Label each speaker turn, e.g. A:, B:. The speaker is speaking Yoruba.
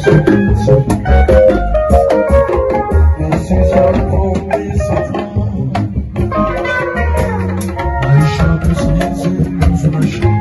A: 爱笑的是年岁如风的诗。